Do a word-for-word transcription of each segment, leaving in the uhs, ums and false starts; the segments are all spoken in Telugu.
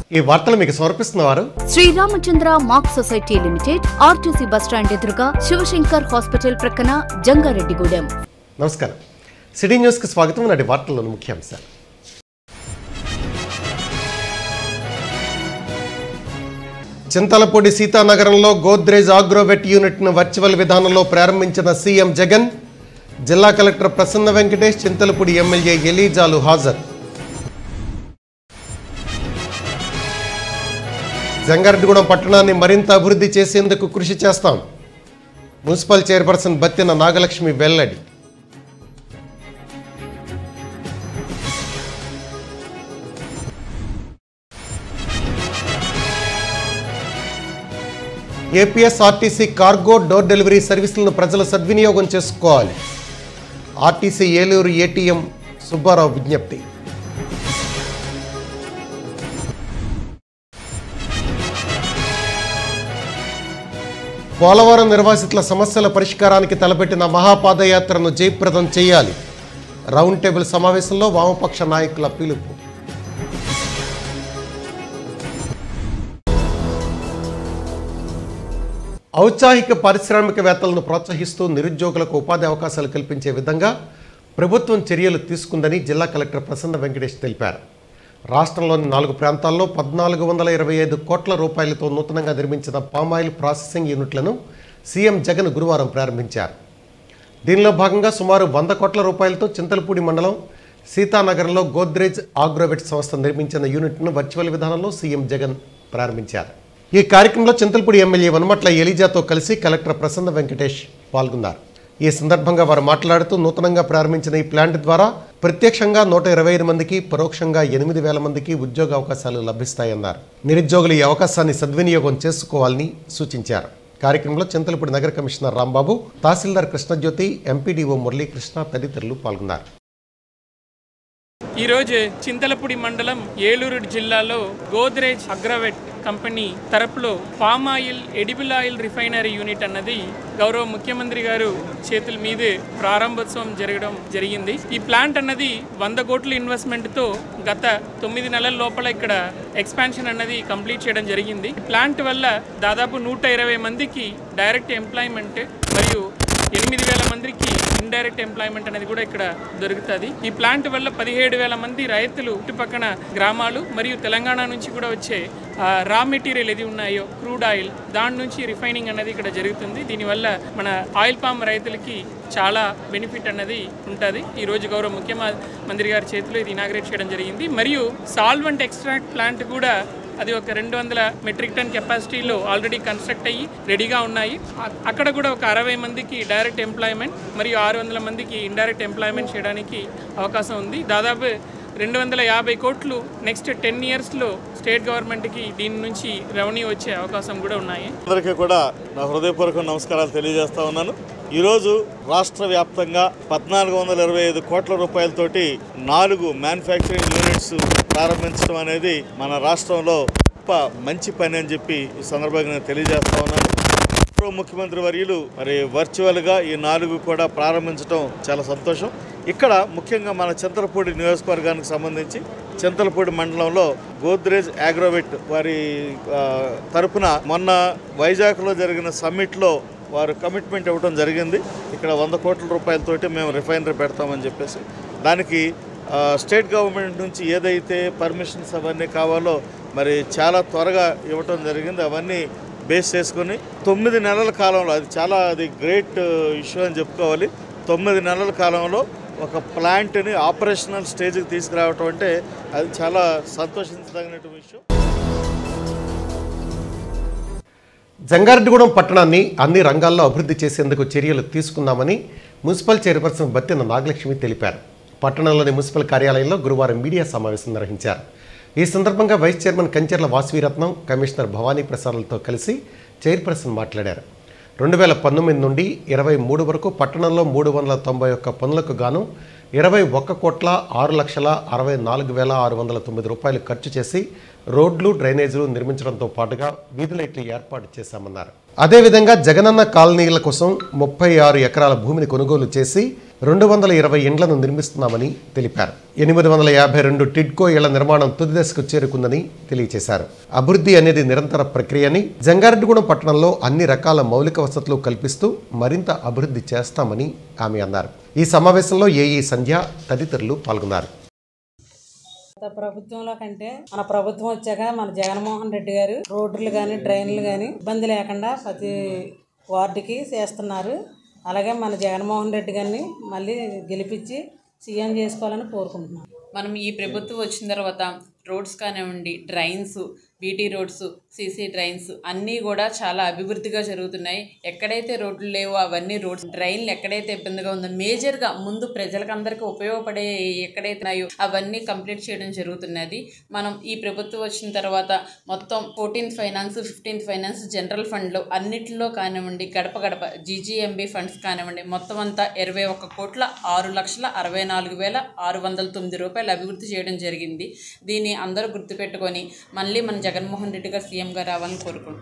ఈ వార్తలు మీకు సమర్పిస్తున్నవారు Sriramachandra mark society limited, RTC bus stand ఎదురుగా, శివశంకర్ హాస్పిటల్ ప్రక్కన, జంగారెడ్డిగూడెం. నమస్కారం. సిటీ న్యూస్ కి స్వాగతం. నాటి వార్తల్లోని ముఖ్యాంశాలు. చింతలపూడి సీతానగరంలో గోద్రేజ్ ఆగ్రోవెట్ యూనిట్ ను వర్చువల్ విధానంలో ప్రారంభించిన సీఎం జగన్. జిల్లా కలెక్టర్ ప్రసన్న వెంకటేష్, చింతలపూడి ఎమ్మెల్యే ఎలీజాలు హాజరు. జంగారెడ్డిగూడెం పట్టణాన్ని మరింత అభివృద్ధి చేసేందుకు కృషి చేస్తాం. మున్సిపల్ చైర్పర్సన్ బత్తిన నాగలక్ష్మి వెల్లడి. ఏపీఎస్ఆర్టీసీ కార్గో డోర్ డెలివరీ సర్వీసులను ప్రజలు సద్వినియోగం చేసుకోవాలి. ఆర్టీసీ ఏలూరు ఏటీఎం సుబ్బారావు విజ్ఞప్తి. పోలవరం నిర్వాసితుల సమస్యల పరిష్కారానికి తలపెట్టిన మహాపాదయాత్రను జయప్రదం చేయాలి. రౌండ్ టేబుల్ సమావేశంలో వామపక్ష నాయకుల పిలుపు. ఔత్సాహిక పారిశ్రామికవేత్తలను ప్రోత్సహిస్తూ నిరుద్యోగులకు ఉపాధి అవకాశాలు కల్పించే విధంగా ప్రభుత్వం చర్యలు తీసుకుందని జిల్లా కలెక్టర్ ప్రసన్న వెంకటేష్ తెలిపారు. రాష్ట్రంలోని నాలుగు ప్రాంతాల్లో పద్నాలుగు వందల ఇరవై ఐదు కోట్ల రూపాయలతో నూతనంగా నిర్మించిన పామాయిల్ ప్రాసెసింగ్ యూనిట్లను సీఎం జగన్ గురువారం ప్రారంభించారు. దీనిలో భాగంగా సుమారు వంద కోట్ల రూపాయలతో చింతలపూడి మండలం సీతానగరంలో గోద్రేజ్ ఆగ్రోవెట్ సంస్థ నిర్మించిన యూనిట్ను వర్చువల్ విధానంలో సీఎం జగన్ ప్రారంభించారు. ఈ కార్యక్రమంలో చింతలపూడి ఎమ్మెల్యే వనమట్ల ఎలీజాతో కలిసి కలెక్టర్ ప్రసన్న వెంకటేష్ పాల్గొన్నారు. ఈ సందర్భంగా వారు మాట్లాడుతూ నూతనంగా ప్రారంభించిన ఈ ప్లాంట్ ద్వారా ప్రత్యక్షంగా నూట ఇరవై ఐదు మందికి, పరోక్షంగా ఎనిమిది వేల మందికి ఉద్యోగ అవకాశాలు లభిస్తాయన్నారు. నిరుద్యోగులు ఈ అవకాశాన్ని సద్వినియోగం చేసుకోవాలని సూచించారు. కార్యక్రమంలో చింతలపూడి నగర కమిషనర్ రాంబాబు, తహసీల్దార్ కృష్ణజ్యోతి, ఎంపీడీఓ మురళీకృష్ణ తదితరులు పాల్గొన్నారు. ఈరోజు చింతలపూడి మండలం ఏలూరు జిల్లాలో గోద్రేజ్ అగ్రోవెట్ కంపెనీ తరపులో palm oil, edible oil refinery unit అన్నది గౌరవ ముఖ్యమంత్రి గారు చేతుల మీదే ప్రారంభోత్సవం జరగడం జరిగింది. ఈ ప్లాంట్ అన్నది వంద కోట్ల ఇన్వెస్ట్మెంట్తో గత తొమ్మిది నెలల లోపల ఇక్కడ ఎక్స్పాన్షన్ అన్నది కంప్లీట్ చేయడం జరిగింది. ప్లాంట్ వల్ల దాదాపు నూట ఇరవై మందికి డైరెక్ట్ ఎంప్లాయ్మెంట్ మరియు ఎనిమిది వేల మందికి ఇండైరెక్ట్ ఎంప్లాయ్మెంట్ అనేది కూడా ఇక్కడ దొరుకుతుంది. ఈ ప్లాంట్ వల్ల పదిహేడు వేల మంది రైతులు, చుట్టుపక్కల గ్రామాలు మరియు తెలంగాణ నుంచి కూడా వచ్చే రా మెటీరియల్ ఏది ఉన్నాయో క్రూడ్ ఆయిల్, దాని నుంచి రిఫైనింగ్ అనేది ఇక్కడ జరుగుతుంది. దీనివల్ల మన ఆయిల్ పామ్ రైతులకి చాలా బెనిఫిట్ అన్నది ఉంటుంది. ఈరోజు గౌరవ ముఖ్యమంత్రి గారి చేతిలో ఇది ఇనాగ్రేట్ చేయడం జరిగింది. మరియు సాల్వెంట్ ఎక్స్ట్రాక్ట్ ప్లాంట్ కూడా అది ఒక రెండు వందల మెట్రిక్ టన్ కెపాసిటీలో ఆల్రెడీ కన్స్ట్రక్ట్ అయ్యి రెడీగా ఉన్నాయి. అక్కడ కూడా ఒక అరవై మందికి డైరెక్ట్ ఎంప్లాయ్మెంట్ మరియు ఆరు వందల మందికి ఇండైరెక్ట్ ఎంప్లాయ్మెంట్ చేయడానికి అవకాశం ఉంది. దాదాపు రెండు వందల యాభై కోట్లు నెక్స్ట్ టెన్ ఇయర్స్లో స్టేట్ గవర్నమెంట్కి దీని నుంచి రెవెన్యూ వచ్చే అవకాశం కూడా ఉన్నాయి. అందరికీ కూడా నా హృదయపూర్వక నమస్కారాలు తెలియజేస్తా ఉన్నాను. ఈరోజు రాష్ట్ర వ్యాప్తంగా పద్నాలుగు వందల ఇరవై ఐదు కోట్ల రూపాయలతోటి నాలుగు మ్యానుఫ్యాక్చరింగ్ యూనిట్స్ ప్రారంభించడం అనేది మన రాష్ట్రంలో గొప్ప మంచి పని అని చెప్పి ఈ సందర్భంగా నేను తెలియజేస్తా ఉన్నాను. ముఖ్యమంత్రి వర్యులు మరి వర్చువల్గా ఈ నాలుగు కూడా ప్రారంభించడం చాలా సంతోషం. ఇక్కడ ముఖ్యంగా మన చింతలపూడి నియోజకవర్గానికి సంబంధించి చింతలపూడి మండలంలో గోద్రేజ్ ఆగ్రోవెట్ వారి తరపున మొన్న వైజాగ్లో జరిగిన సమ్మిట్లో వారు కమిట్మెంట్ ఇవ్వడం జరిగింది. ఇక్కడ వంద కోట్ల రూపాయలతోటి మేము రిఫైనరీ పెడతామని చెప్పేసి దానికి స్టేట్ గవర్నమెంట్ నుంచి ఏదైతే పర్మిషన్స్ అవన్నీ కావాలో మరి చాలా త్వరగా ఇవ్వటం జరిగింది. అవన్నీ బేస్ చేసుకొని తొమ్మిది నెలల కాలంలో, అది చాలా అది గ్రేట్ ఇష్యూ అని చెప్పుకోవాలి, తొమ్మిది నెలల కాలంలో ఒక ప్లాంట్ని ఆపరేషనల్ స్టేజ్కి తీసుకురావటం అంటే అది చాలా సంతోషించదగిన విషయం. జంగారెడ్డిగూడెం పట్టణాన్ని అన్ని రంగాల్లో అభివృద్ధి చేసేందుకు చర్యలు తీసుకున్నామని మున్సిపల్ చైర్పర్సన్ బత్తిన నాగలక్ష్మి తెలిపారు. పట్టణంలోని మున్సిపల్ కార్యాలయంలో గురువారం మీడియా సమావేశం నిర్వహించారు. ఈ సందర్భంగా vice chairman Kancherla Vasaviratnam, commissioner Bhavani ప్రసాద్లతో కలిసి చైర్పర్సన్ మాట్లాడారు. రెండు వేల పంతొమ్మిది నుండి ఇరవై మూడు వరకు పట్టణంలో మూడు వందల తొంభై ఒక్క పనులకు గాను ఇరవై ఒక్క కోట్ల ఆరు లక్షల అరవై నాలుగు వేల ఆరు వందల తొమ్మిది రూపాయలు ఖర్చు చేసి రోడ్లు డ్రైనేజీలు నిర్మించడంతో పాటుగా వీధి లైట్లు ఏర్పాటు చేశామన్నారు. అదేవిధంగా జగనన్న కాలనీల కోసం ముప్పై ఆరు ఎకరాల భూమిని కొనుగోలు చేసి రెండు వందల ఇరవై ఇండ్లను నిర్మిస్తున్నామని తెలిపారు. ఎనిమిది వందల యాభై రెండు టిడ్కో ఇళ్ల నిర్మాణం తుది దశకు చేరుకుందని తెలియజేశారు. అభివృద్ధి అనేది నిరంతర ప్రక్రియని, జంగారెడ్డిగూడెం పట్టణంలో అన్ని రకాల మౌలిక వసతులు కల్పిస్తూ మరింత అభివృద్ధి చేస్తామని ఆమె అన్నారు. ఈ సమావేశంలో ఏఈ సంధ్య తదితరులు పాల్గొన్నారు. ప్రభుత్వంలో కంటే మన ప్రభుత్వం వచ్చాక మన జగన్మోహన్ రెడ్డి గారు రోడ్లు కానీ డ్రైన్లు కానీ ఇబ్బంది లేకుండా ప్రతి వార్డుకి చేస్తున్నారు. అలాగే మన జగన్మోహన్ రెడ్డి గారిని మళ్ళీ గెలిపించి సీఎం చేసుకోవాలని కోరుకుంటున్నాం. మనం ఈ ప్రభుత్వం వచ్చిన తర్వాత రోడ్స్ కానివ్వండి, drains, BT roads, CC drains అన్నీ కూడా చాలా అభివృద్ధిగా జరుగుతున్నాయి. ఎక్కడైతే రోడ్లు లేవో అవన్నీ రోడ్స్, డ్రైన్లు ఎక్కడైతే ఇబ్బందిగా ఉందో మేజర్గా ముందు ప్రజలకు అందరికీ ఉపయోగపడే ఎక్కడైతే ఉన్నాయో అవన్నీ కంప్లీట్ చేయడం జరుగుతున్నది. మనం ఈ ప్రభుత్వం వచ్చిన తర్వాత మొత్తం fourteenth finance, fifteenth finance, general ఫండ్లు అన్నిటిలో కానివ్వండి, గడప గడప జీజీఎంబీ ఫండ్స్ కానివ్వండి, మొత్తం అంతా ఇరవై ఒక్క కోట్ల ఆరు లక్షల అరవై నాలుగు వేల ఆరు వందల తొమ్మిది రూపాయలు అభివృద్ధి చేయడం జరిగింది. దీన్ని అందరూ గుర్తుపెట్టుకొని మళ్ళీ మన జగన్మోహన్ రెడ్డి గారు సీఎంగా రావాలని కోరుకుంటున్నాం.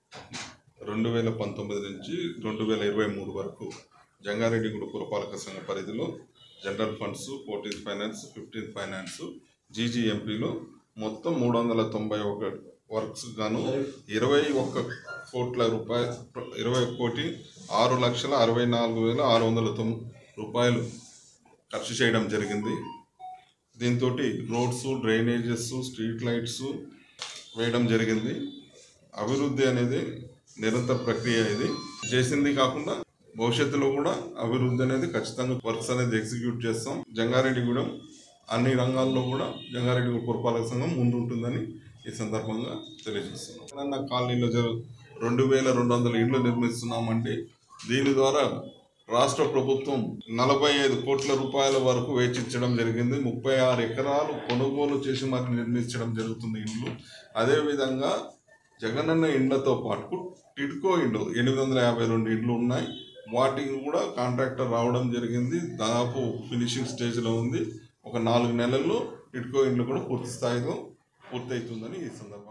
రెండు వేల పంతొమ్మిది నుంచి రెండు వేల ఇరవై మూడు వరకు జంగారెడ్డిగూడెం పురపాలక సంఘ పరిధిలో general funds, fourteenth finance, fifteenth finance, జీజీఎంపీలో మొత్తం మూడు వందల తొంభై ఒక వర్క్స్ గాను ఇరవై ఒక్క కోట్ల రూపాయలు ఇరవై కోటి ఆరు లక్షల అరవై నాలుగు వేల ఆరు వందల తొమ్మిది రూపాయలు ఖర్చు చేయడం జరిగింది. దీంతో రోడ్స్, డ్రైనేజెస్, స్ట్రీట్ లైట్స్ వేయడం జరిగింది. అభివృద్ధి అనేది నిరంతర ప్రక్రియ. ఇది చేసింది కాకుండా భవిష్యత్తులో కూడా అభివృద్ధి అనేది ఖచ్చితంగా వర్క్స్ అనేది ఎగ్జిక్యూట్ చేస్తాం. జంగారెడ్డిగూడెం అన్ని రంగాల్లో కూడా జంగారెడ్డిగూడెం పురపాలక సంఘం ముందుంటుందని ఈ సందర్భంగా తెలియజేస్తున్నాం. కాలనీలో జరు రెండు వేల రెండు వందల ఇండ్లు నిర్మిస్తున్నామంటే దీని ద్వారా రాష్ట్ర ప్రభుత్వం నలభై ఐదు కోట్ల రూపాయల వరకు వెచ్చించడం జరిగింది. ముప్పై ఆరు ఎకరాలు కొనుగోలు చేసి మరి నిర్మించడం జరుగుతుంది ఇండ్లు. అదేవిధంగా జగనన్న ఇండ్లతో పాటు టిడ్కో ఇండ్లు ఎనిమిది వందల యాభై రెండు ఇండ్లు ఉన్నాయి. వాటికి కూడా కాంట్రాక్టర్ రావడం జరిగింది. దాదాపు ఫినిషింగ్ స్టేజ్లో ఉంది. ఒక నాలుగు నెలల్లో టిడ్కో ఇండ్లు కూడా పూర్తి స్థాయిలో పూర్తవుతుందని ఈ సందర్భంగా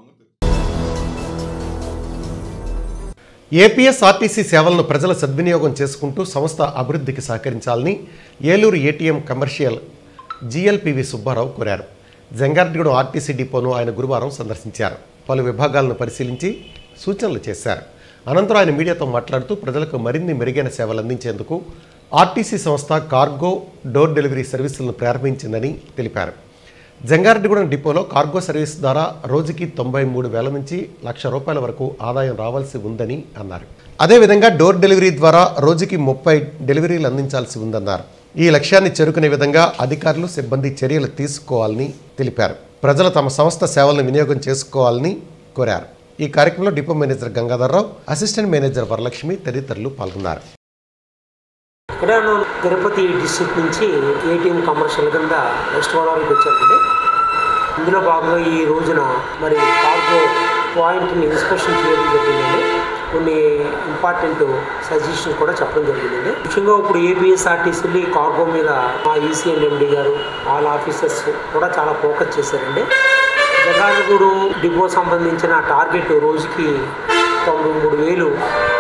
ఏపీఎస్ఆర్టీసీ సేవలను ప్రజల సద్వినియోగం చేసుకుంటూ సంస్థ అభివృద్ధికి సహకరించాలని Eluru ATM commercial G L P V Subbarao కోరారు. జంగారెడ్డిగూడెం ఆర్టీసీ డిపోను ఆయన గురువారం సందర్శించారు. పలు విభాగాలను పరిశీలించి సూచనలు చేశారు. అనంతరం ఆయన మీడియాతో మాట్లాడుతూ ప్రజలకు మరిన్ని మెరుగైన సేవలు అందించేందుకు ఆర్టీసీ సంస్థ కార్గో డోర్ డెలివరీ సర్వీసులను ప్రారంభించిందని తెలిపారు. జంగారెడ్డిగూడెం డిపోలో కార్గో సర్వీస్ ద్వారా రోజుకి తొంభై మూడు వేల నుంచి లక్ష రూపాయల వరకు ఆదాయం రావాల్సి ఉందని అన్నారు. అదేవిధంగా డోర్ డెలివరీ ద్వారా రోజుకి ముప్పై డెలివరీలు అందించాల్సి ఉందన్నారు. ఈ లక్ష్యాన్ని చేరుకునే విధంగా అధికారులు, సిబ్బంది చర్యలు తీసుకోవాలని తెలిపారు. ప్రజలు తమ సంస్థ సేవలను వినియోగం చేసుకోవాలని కోరారు. ఈ కార్యక్రమంలో depot manager Gangadharrao, assistant manager Varalakshmi తదితరులు పాల్గొన్నారు. ఇక్కడ తిరుపతి డిస్ట్రిక్ట్ నుంచి ఏటీఎం కమర్షియల్ కింద వెస్ట్ గోదావరికి వచ్చారండి. ఇందులో భాగంగా ఈ రోజున మరి కార్గో పాయింట్ని ఇన్స్పెక్షన్ చేయడం జరిగిందండి. కొన్ని ఇంపార్టెంట్ సజెషన్స్ కూడా చెప్పడం జరిగిందండి. ముఖ్యంగా ఇప్పుడు ఏపీఎస్ఆర్టీసీ కార్గో మీద మా ఈసీ అండ్ ఎండి గారు వాళ్ళ ఆఫీసర్స్ కూడా చాలా ఫోకస్ చేశారండి. జంగారెడ్డిగూడెం డిపో సంబంధించిన టార్గెట్ రోజుకి తొంభై మూడు వేలు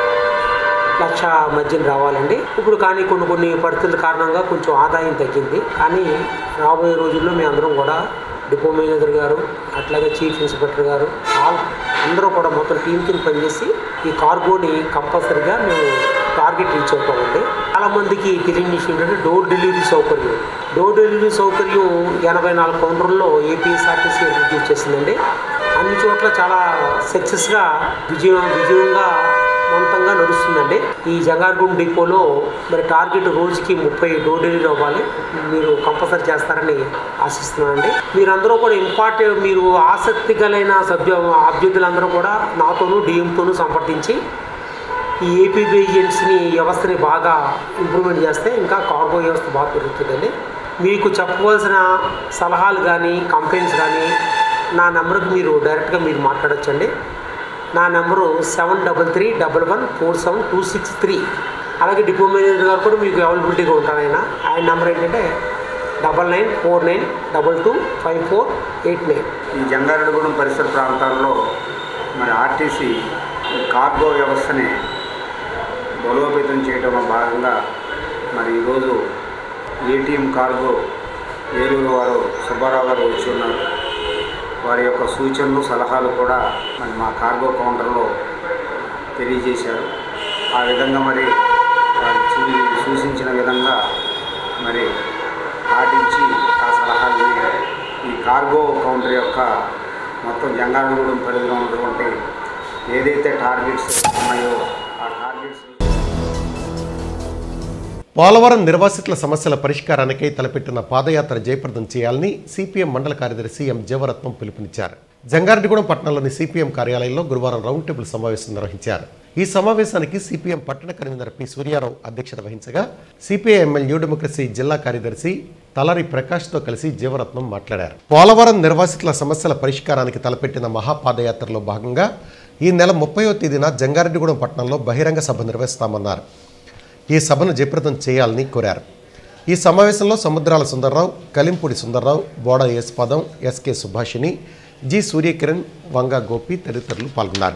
లక్ష మధ్యన రావాలండి. ఇప్పుడు కానీ కొన్ని కొన్ని పరిస్థితుల కారణంగా కొంచెం ఆదాయం తగ్గింది. కానీ రాబోయే రోజుల్లో మేము అందరం కూడా డిపో మేనేజర్ గారు, అట్లాగే చీఫ్ ఇన్స్పెక్టర్ గారు, ఆల్ అందరూ కూడా మొత్తం టీం కింద పనిచేసి ఈ కార్గోని కంపల్సరీగా మేము టార్గెట్ రీచ్ అవుతామండి. చాలామందికి తెలియని విషయం ఏంటంటే డోర్ డెలివరీ సౌకర్యం డోర్ డెలివరీ సౌకర్యం ఎనభై నాలుగు కౌంటర్లో ఏపీఎస్ఆర్టీసీ ఇంట్రడ్యూస్ చేసిందండి. అన్ని చోట్ల చాలా సక్సెస్గా విజయం విజయంగా మొత్తంగా నడుస్తుందండి. ఈ జంగారెడ్డిగూడెం డిపోలో మరి టార్గెట్ రోజుకి ముప్పై డోర్ డెలివరీ అవ్వాలి. మీరు కంపల్సరీ చేస్తారని ఆశిస్తున్నానండి. మీరందరూ కూడా ఇంపార్టెంట్ మీరు ఆసక్తి కలిగిన సభ్యు అభ్యర్థులందరూ కూడా నాతోనూ డిఎంతోనూ సంప్రదించి ఈ ఏపీబీ ఏజెంట్స్ని వ్యవస్థని బాగా ఇంప్రూవ్మెంట్ చేస్తే ఇంకా కార్గో వ్యవస్థ బాగా పెరుగుతుందండి. మీకు చెప్పవలసిన సలహాలు కానీ కంప్లైంట్స్ కానీ నా నెంబర్కి మీరు డైరెక్ట్గా మీరు మాట్లాడచ్చండి. నా number seven double three double one four seven two six three. అలాగే డిపో మేనేజర్ గారు కూడా మీకు అవైలబిలిటీగా ఉంటారు. ఆయన ఆయన నెంబర్ ఏంటంటే double nine four nine double two five four eight nine. ఈ జంగారెడ్డిగూడెం పరిసర ప్రాంతాల్లో మరి ఆర్టీసీ కార్గో వ్యవస్థని బలోపేతం చేయడంలో భాగంగా మరి ఈరోజు ఏటీఎం కార్గో ఏలూరు వారు సుబ్బారావు గారు వచ్చి ఉన్నారు. వారి యొక్క సూచనలు సలహాలు కూడా మరి మా కార్గో కౌంటర్లో తెలియజేశారు. ఆ విధంగా మరి వారు సూచించిన విధంగా మరి పాటించి ఆ సలహాలు ఈ కార్గో కౌంటర్ యొక్క మొత్తం జంగారెడ్డిగూడెం పరిధిలో ఉన్నటువంటి ఏదైతే టార్గెట్స్ ఉన్నాయో ఆ టార్గెట్స్. పోలవరం నిర్వాసితుల సమస్యల పరిష్కారానికై తలపెట్టిన పాదయాత్ర జయప్రదం చేయాలని సిపిఎం మండల కార్యదర్శి ఎం జీవరత్నం పిలుపునిచ్చారు. జంగారెడ్డిగూడెం పట్టణంలోని సిపిఎం కార్యాలయంలో గురువారం రౌండ్ టేబుల్ సమావేశం నిర్వహించారు. ఈ సమావేశానికి సిపిఎం పట్టణ కన్వీనర్ పి సూర్యారావు అధ్యక్షత వహించగా సిపిఐ ఎంఎల్ న్యూ డెమోక్రసీ జిల్లా కార్యదర్శి తలారి ప్రకాష్తో కలిసి జీవరత్నం మాట్లాడారు. పోలవరం నిర్వాసితుల సమస్యల పరిష్కారానికి తలపెట్టిన మహాపాదయాత్రలో భాగంగా ఈ నెల ముప్పైవ తేదీన జంగారెడ్డిగూడెం పట్టణంలో బహిరంగ సభ నిర్వహిస్తామన్నారు. ఈ సభను జయప్రదం చేయాలని కోరారు. ఈ సమావేశంలో సముద్రాల సుందర్రావు, కలింపూడి సుందర్రావు, బోడ యేసుపాదం, ఎస్కే సుభాషిణి, జి సూర్యకిరణ్, వంగా గోపి తదితరులు పాల్గొన్నారు.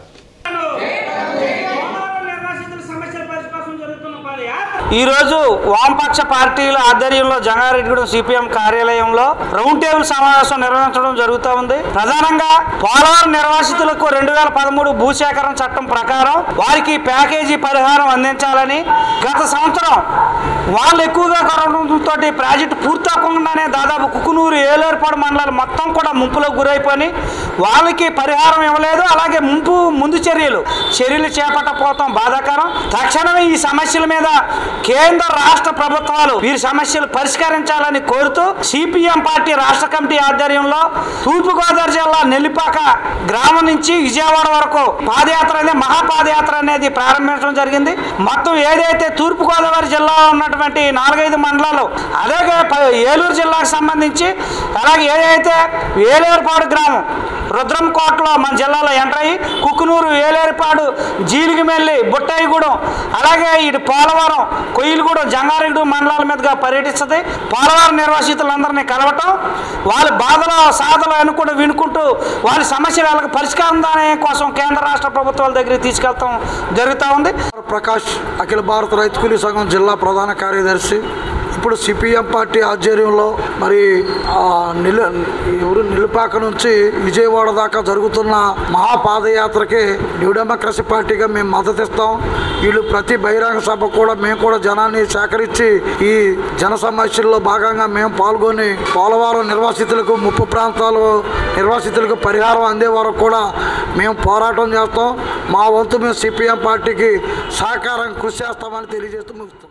ఈరోజు వామపక్ష పార్టీల ఆధ్వర్యంలో జంగారెడ్డిగూడెం సిపిఎం కార్యాలయంలో రౌండ్ టేబుల్ సమావేశం నిర్వహించడం జరుగుతూ ఉంది. ప్రధానంగా పోలవరం నిర్వాసితులకు రెండు వేల పదమూడు భూసేకరణ చట్టం ప్రకారం వారికి ప్యాకేజీ పరిహారం అందించాలని, గత సంవత్సరం వాళ్ళు ఎక్కువగా కొరవడంతో ప్రాజెక్టు పూర్తవకుండానే దాదాపు కుకునూరు, ఏలేరుపాడు మండలాలు మొత్తం కూడా ముంపులకు గురైపోయి వాళ్ళకి పరిహారం ఇవ్వలేదు. అలాగే ముంపు ముందు చర్యలు చర్యలు చేపట్టకపోవడం బాధాకరం. తక్షణమే ఈ సమస్యల మీద కేంద్ర రాష్ట్ర ప్రభుత్వాలు వీరి సమస్యలు పరిష్కరించాలని కోరుతూ సిపిఎం పార్టీ రాష్ట్ర కమిటీ ఆధ్వర్యంలో తూర్పుగోదావరి జిల్లా నెల్లిపాక గ్రామం నుంచి విజయవాడ వరకు పాదయాత్ర అనేది మహాపాదయాత్ర అనేది ప్రారంభించడం జరిగింది. మొత్తం ఏదైతే తూర్పుగోదావరి జిల్లాలో ఉన్నటువంటి నాలుగైదు మండలాలు, అలాగే ఏలూరు జిల్లాకు సంబంధించి, అలాగే ఏదైతే ఏలేరుపాడు గ్రామం రుద్రంకోటలో మన జిల్లాలో ఎంటర్ అయ్యి కుక్కునూరు, ఏలేరుపాడు, జీలిగిమెల్లి, బుట్టాయిగూడెం, అలాగే ఇటు పోలవరం, కొయ్యలగూడెం, జంగారెడ్డిగూడెం మండలాల మీదుగా పర్యటిస్తుంది. పోలవరం నిర్వాసితులందరినీ కలవటం, వాళ్ళ బాధలు సాధలు అనుకుంటూ వినుకుంటూ వాళ్ళ సమస్యలు వాళ్ళకి పరిష్కారం దాని కోసం కేంద్ర రాష్ట్ర ప్రభుత్వాల దగ్గరికి తీసుకెళ్తాం జరుగుతూ ఉంది. ప్రకాష్, అఖిల భారత రైతు కూలీ సంఘం జిల్లా ప్రధాన కార్యదర్శి. ఇప్పుడు సిపిఎం పార్టీ ఆధ్వర్యంలో మరి నిల్ ఎవరు నిల్లుపాక నుంచి విజయవాడ దాకా జరుగుతున్న మహాపాదయాత్రకి న్యూ డెమోక్రసీ పార్టీగా మేము మద్దతు ఇస్తాం. వీళ్ళు ప్రతి బహిరంగ సభ కూడా మేము కూడా జనాన్ని సేకరించి ఈ జన సమస్యల్లో భాగంగా మేము పాల్గొని పోలవరం నిర్వాసితులకు, ముప్పు ప్రాంతాలు నిర్వాసితులకు పరిహారం అందే వరకు కూడా మేము పోరాటం చేస్తాం. మా వంతు మేము సిపిఎం పార్టీకి సహకారం కృషి చేస్తామని తెలియజేస్తూ ముగిస్తాం.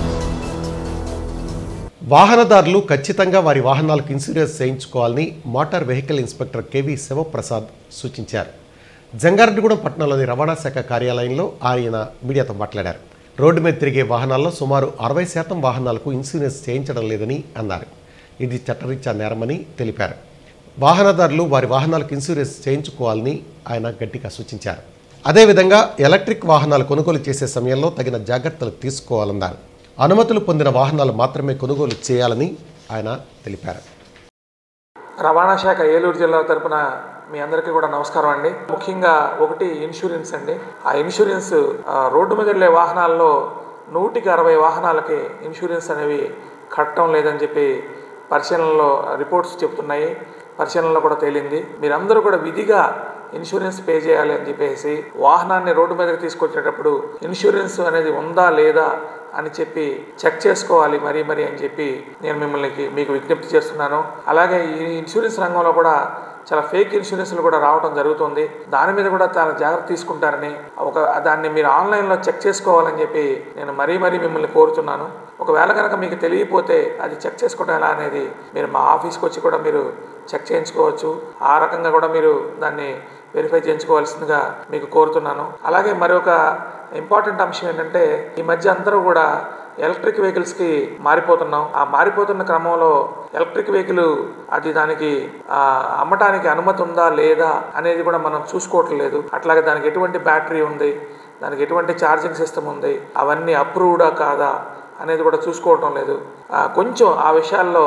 వాహనదారులు ఖచ్చితంగా వారి వాహనాలకు ఇన్సూరెన్స్ చేయించుకోవాలని motor vehicle inspector KV Sivaprasad సూచించారు. జంగారెడ్డిగూడెం పట్టణంలోని రవాణా శాఖ కార్యాలయంలో ఆయన మీడియాతో మాట్లాడారు. రోడ్డు మీద తిరిగే వాహనాల్లో సుమారు అరవై శాతం వాహనాలకు ఇన్సూరెన్స్ చేయించడం లేదని అన్నారు. ఇది చట్టరీత్యా నేరమని తెలిపారు. వాహనదారులు వారి వాహనాలకు ఇన్సూరెన్స్ చేయించుకోవాలని ఆయన గట్టిగా సూచించారు. అదేవిధంగా ఎలక్ట్రిక్ వాహనాలు కొనుగోలు చేసే సమయంలో తగిన జాగ్రత్తలు తీసుకోవాలన్నారు. అనుమతులు పొందిన వాహనాలు మాత్రమే కొనుగోలు చేయాలని ఆయన తెలిపారు. రవాణా శాఖ ఏలూరు జిల్లా తరపున మీ అందరికీ కూడా నమస్కారం అండి. ముఖ్యంగా ఒకటి ఇన్సూరెన్స్ అండి. ఆ ఇన్సూరెన్స్ రోడ్డు మీద వెళ్ళే వాహనాల్లో నూటికి అరవై వాహనాలకి ఇన్సూరెన్స్ అనేవి కట్టడం లేదని చెప్పి పరిశీలనలో రిపోర్ట్స్ చెప్తున్నాయి. పరిశీలనలో కూడా తేలింది. మీరందరూ కూడా విధిగా ఇన్సూరెన్స్ పే చేయాలి అని చెప్పేసి వాహనాన్ని రోడ్డు మీదకి తీసుకొచ్చేటప్పుడు ఇన్సూరెన్స్ అనేది ఉందా లేదా అని చెప్పి చెక్ చేసుకోవాలి మరీ మరీ అని చెప్పి నేను మిమ్మల్ని మీకు విజ్ఞప్తి చేస్తున్నాను. అలాగే ఈ ఇన్సూరెన్స్ రంగంలో కూడా చాలా ఫేక్ ఇన్సూరెన్స్లు కూడా రావడం జరుగుతుంది. దాని మీద కూడా చాలా జాగ్రత్త తీసుకుంటారని, ఒక దాన్ని మీరు ఆన్లైన్లో చెక్ చేసుకోవాలని చెప్పి నేను మరీ మరీ మిమ్మల్ని కోరుతున్నాను. ఒకవేళ కనుక మీకు తెలియకపోతే అది చెక్ చేసుకోవడం ఎలా అనేది మీరు మా ఆఫీస్కి వచ్చి కూడా మీరు చెక్ చేయించుకోవచ్చు. ఆ రకంగా కూడా మీరు దాన్ని వెరిఫై చేయించుకోవాల్సిందిగా మీకు కోరుతున్నాను. అలాగే మరొక ఇంపార్టెంట్ అంశం ఏంటంటే, ఈ మధ్య అందరూ కూడా ఎలక్ట్రిక్ వెహికల్స్కి మారిపోతున్నాం. ఆ మారిపోతున్న క్రమంలో ఎలక్ట్రిక్ వెహికల్ అది దానికి అమ్మటానికి అనుమతి ఉందా లేదా అనేది కూడా మనం చూసుకోవట్లేదు. అట్లాగే దానికి ఎటువంటి బ్యాటరీ ఉంది, దానికి ఎటువంటి ఛార్జింగ్ సిస్టమ్ ఉంది, అవన్నీ అప్రూవ్డా కాదా అనేది కూడా చూసుకోవటం లేదు. కొంచెం ఆ విషయాల్లో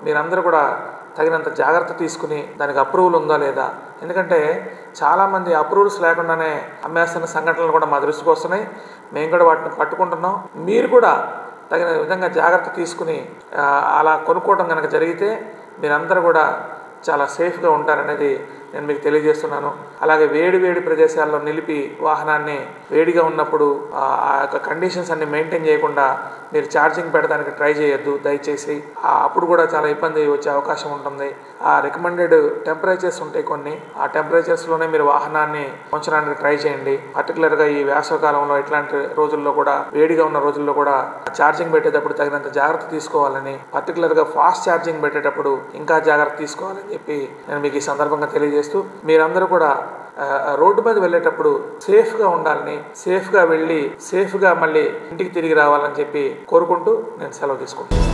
మీరందరూ కూడా తగినంత జాగ్రత్త తీసుకుని దానికి అప్రూవల్ ఉందా లేదా, ఎందుకంటే చాలామంది అప్రూవల్స్ లేకుండానే అమ్మేస్తున్న సంఘటనలు కూడా మా దృష్టికి వస్తున్నాయి. మేము కూడా వాటిని పట్టుకుంటున్నాం. మీరు కూడా తగిన విధంగా జాగ్రత్త తీసుకుని అలా కొనుక్కోవడం కనుక జరిగితే మీరందరూ కూడా చాలా సేఫ్గా ఉంటారనేది నేను మీకు తెలియజేస్తున్నాను. అలాగే వేడి వేడి ప్రదేశాల్లో నిలిపి వాహనాన్ని వేడిగా ఉన్నప్పుడు ఆ యొక్క కండిషన్స్ అన్ని మెయింటైన్ చేయకుండా మీరు ఛార్జింగ్ పెట్టడానికి ట్రై చేయొద్దు దయచేసి. అప్పుడు కూడా చాలా ఇబ్బంది వచ్చే అవకాశం ఉంటుంది. ఆ రికమెండెడ్ టెంపరేచర్స్ ఉంటాయి కొన్ని, ఆ టెంపరేచర్స్లోనే మీరు వాహనాన్ని ఉంచడానికి ట్రై చేయండి. పర్టికులర్గా ఈ వేసవకాలంలో ఇట్లాంటి రోజుల్లో కూడా, వేడిగా ఉన్న రోజుల్లో కూడా ఛార్జింగ్ పెట్టేటప్పుడు తగినంత జాగ్రత్త తీసుకోవాలని, పర్టికులర్గా ఫాస్ట్ ఛార్జింగ్ పెట్టేటప్పుడు ఇంకా జాగ్రత్త తీసుకోవాలని చెప్పి నేను మీకు ఈ సందర్భంగా తెలియజేస్తాను. మీరందరూ కూడా రోడ్డు మీద వెళ్ళేటప్పుడు సేఫ్గా ఉండాలని, సేఫ్గా వెళ్ళి సేఫ్గా మళ్ళీ ఇంటికి తిరిగి రావాలని చెప్పి కోరుకుంటూ నేను సెలవు తీసుకుంటాను.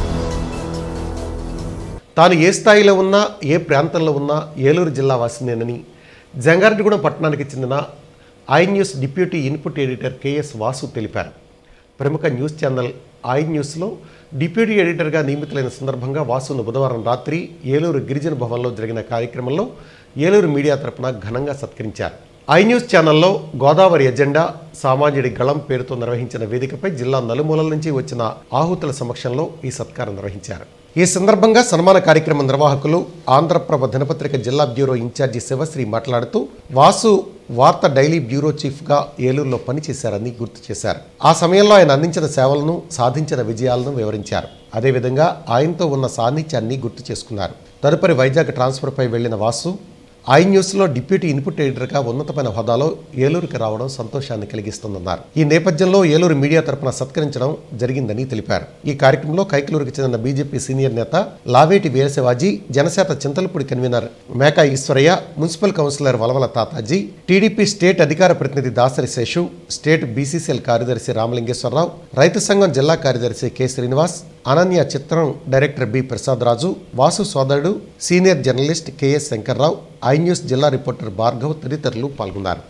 తాను ఏ స్థాయిలో ఉన్నా, ఏ ప్రాంతంలో ఉన్నా ఏలూరు జిల్లా వాసినేనని జంగారెడ్డిగూడెం పట్టణానికి చెందిన iNews deputy input editor KS Vasu తెలిపారు. ప్రముఖ న్యూస్ ఛానల్ ఐ న్యూస్లో డిప్యూటీ ఎడిటర్గా నియమితులైన సందర్భంగా వాసును బుధవారం రాత్రి ఏలూరు గిరిజన భవన్లో జరిగిన కార్యక్రమంలో ఏలూరు మీడియా తరపున ఘనంగా సత్కరించారు. ఐ న్యూస్ ఛానల్లో గోదావరి ఎజెండా సామాజిడి గళం పేరుతో నిర్వహించిన వేదికపై జిల్లా నలుమూలల నుంచి వచ్చిన ఆహుతుల సమక్షంలో ఈ సత్కారం నిర్వహించారు. ఈ సందర్భంగా సన్మాన కార్యక్రమ నిర్వాహకులు ఆంధ్రప్రభ దినపత్రిక జిల్లా బ్యూరో ఇన్ఛార్జి శివశ్రీ మాట్లాడుతూ వాసు వార్త డైలీ బ్యూరో చీఫ్గా ఏలూరులో పనిచేశారని గుర్తు చేశారు. ఆ సమయంలో ఆయన అందించిన సేవలను, సాధించిన విజయాలను వివరించారు. అదేవిధంగా ఆయనతో ఉన్న సాన్నిధ్యాన్ని గుర్తు చేసుకున్నారు. తదుపరి వైజాగ్ ట్రాన్స్ఫర్పై వెళ్లిన వాసు ఐ న్యూస్లో డిప్యూటీ ఇన్పుట్ ఎడిటర్గా ఉన్నతమైన హోదాలో ఏలూరుకి రావడం సంతోషాన్ని కలిగిస్తుందన్నారు. ఈ నేపథ్యంలో ఏలూరు మీడియా తరపున సత్కరించడం జరిగిందని తెలిపారు. ఈ కార్యక్రమంలో కైకలూరుకి చెందిన బీజేపీ సీనియర్ నేత Laveti Veerashivaji, Janasena Chintalapudi convener Meka Eeshwaraiah, municipal councillor Valavala Tatajee, TDP state అధికార ప్రతినిధి దాసరి శేషు, స్టేట్ బీసీసీఎల్ కార్యదర్శి రామలింగేశ్వరరావు, రైతు సంఘం జిల్లా కార్యదర్శి కె శ్రీనివాస్, అనన్య చిత్రం డైరెక్టర్ బి ప్రసాద్ రాజు, వాసు సోదరుడు senior journalist KS Shankarrao, iNews జిల్లా రిపోర్టర్ భార్గవ్ తదితరులు పాల్గొన్నారు.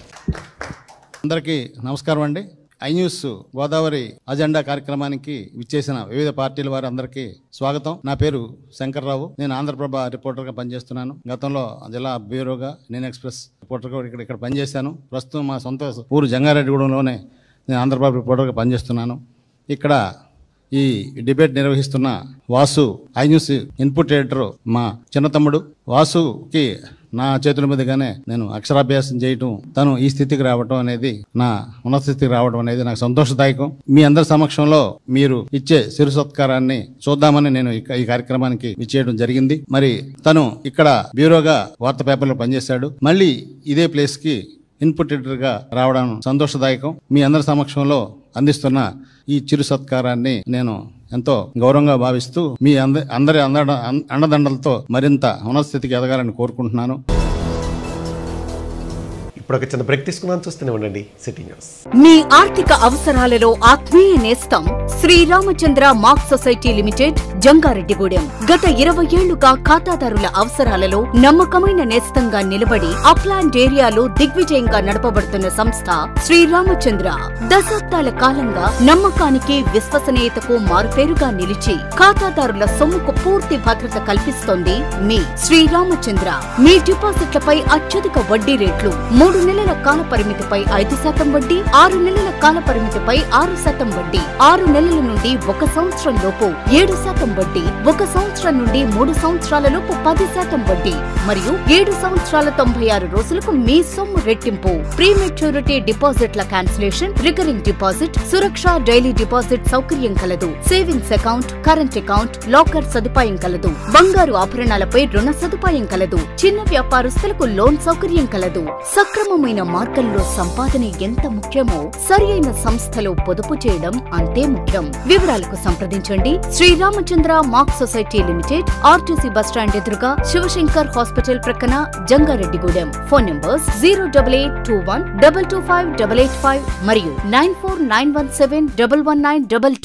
అందరికీ నమస్కారం అండి. ఐ న్యూస్ గోదావరి అజెండా కార్యక్రమానికి విచ్చేసిన వివిధ పార్టీల వారి అందరికీ స్వాగతం. నా పేరు శంకర్రావు. నేను ఆంధ్రప్రభ రిపోర్టర్గా పనిచేస్తున్నాను. గతంలో జిల్లా బ్యూరోగా నేను ఎక్స్ప్రెస్ రిపోర్టర్గా ఇక్కడ ఇక్కడ పనిచేశాను. ప్రస్తుతం మా సొంత ఊరు జంగారెడ్డిగూడెంలోనే నేను ఆంధ్రప్రభ రిపోర్టర్గా పనిచేస్తున్నాను. ఇక్కడ ఈ డిబేట్ నిర్వహిస్తున్న Vasu iNews input editor మా చిన్న తమ్ముడు. వాసుకి నా చేతుల మీదుగానే నేను అక్షరాభ్యాసం చేయటం, తను ఈ స్థితికి రావటం అనేది, నా ఉన్నత స్థితికి రావడం అనేది నాకు సంతోషదాయకం. మీ అందరి సమక్షంలో మీరు ఇచ్చే చిరు సత్కారాన్ని చూద్దామని నేను ఈ కార్యక్రమానికి విచ్చేయడం జరిగింది. మరి తను ఇక్కడ బ్యూరోగా వార్తా పేపర్లో పనిచేశాడు. మళ్ళీ ఇదే ప్లేస్ కి ఇన్పుట్ ఎడిటర్ గా రావడం సంతోషదాయకం. మీ అందరి సమక్షంలో అందిస్తున్న ఈ చిరు సత్కారాన్ని నేను ఎంతో గౌరవంగా భావిస్తూ మీ అంద అందరి అంద అండదండలతో మరింత ఉన్నత స్థితికి ఎదగాలని కోరుకుంటున్నాను. ఇప్పుడు ఒక చిన్న బ్రేక్ తీసుకున్నాను, చూస్తూనే ఉండండి సిటీ న్యూస్. మీ ఆర్థిక అవసరాలలో ఆత్మీయ నేస్తం Sriramachandra mark society limited, Jangareddygudem. గత ఇరవై ఏళ్లుగా ఖాతాదారుల అవసరాలలో నమ్మకమైన నేస్తంగా నిలబడి అప్లాండ్ ఏరియాలో దిగ్విజయంగా నడపబడుతున్న సంస్థ శ్రీరామచంద్ర. దశాబ్దాల కాలంగా నమ్మకానికి, విశ్వసనీయతకు మారుపేరుగా నిలిచి ఖాతాదారుల సొమ్ముకు పూర్తి భద్రత కల్పిస్తోంది మీ శ్రీరామచంద్ర. మీ డిపాజిట్లపై అత్యధిక వడ్డీ రేట్లు, మూడు నెలల కాల పరిమితిపై ఐదు శాతం వడ్డీ, ఆరు నెలల కాల పరిమితిపై ఆరు శాతం వడ్డీ, ఆరు నెలల నుండి ఒక సంవత్సరం లోపు ఏడు శాతం వడ్డీ, ఒక సంవత్సరం నుండి మూడు సంవత్సరాల లోపు పది శాతం వడ్డీ మరియు ఏడు సంవత్సరాల తొంభై ఆరు రోజులకు మీ సొమ్ము రెట్టింపు. ప్రీ మెచ్యూరిటీ డిపాజిట్ల cancellation, recurring deposit, Suraksha daily deposit సౌకర్యం కలదు. Savings account, current account, locker సదుపాయం కలదు. బంగారు ఆభరణాలపై రుణ సదుపాయం కలదు. చిన్న వ్యాపారస్తులకు లోన్ సౌకర్యం కలదు. సక్రమమైన మార్గంలో సంపాదన ఎంత ముఖ్యమో సరి అయిన సంస్థలో పొదుపు చేయడం అంతే ముఖ్యం. వివరాలకు సంప్రదించండి Sriramachandra mark society limited, RTC bus stand ఎదురుగా, శివశంకర్ హాస్పిటల్ ప్రక్కన, Jangareddygudem. Phone numbers zero double eight two one double two five double eight five మరియు nine four nine one seven double one nine double two.